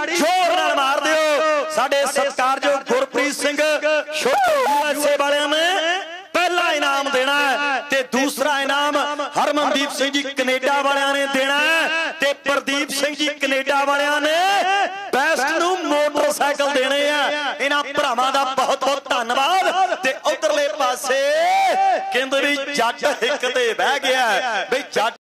जोर नाल मार दिओ। साडे सत्कारयोग गुरप्रीत सिंह USA वालियां ने पहला इनाम देना है ते दूसरा इनाम हरमनदीप सिंह जी कनेडा वालियां ने देना है ते प्रदीप सिंह जी कनेडा वालियां ने बेस्ट नू मोटरसाइकिल देने हैं। इन्हां भरावां दा बहुत बहुत धन्नवाद। ते उधरले पासे कहंदे भी जट हिक ते बह गया बई जट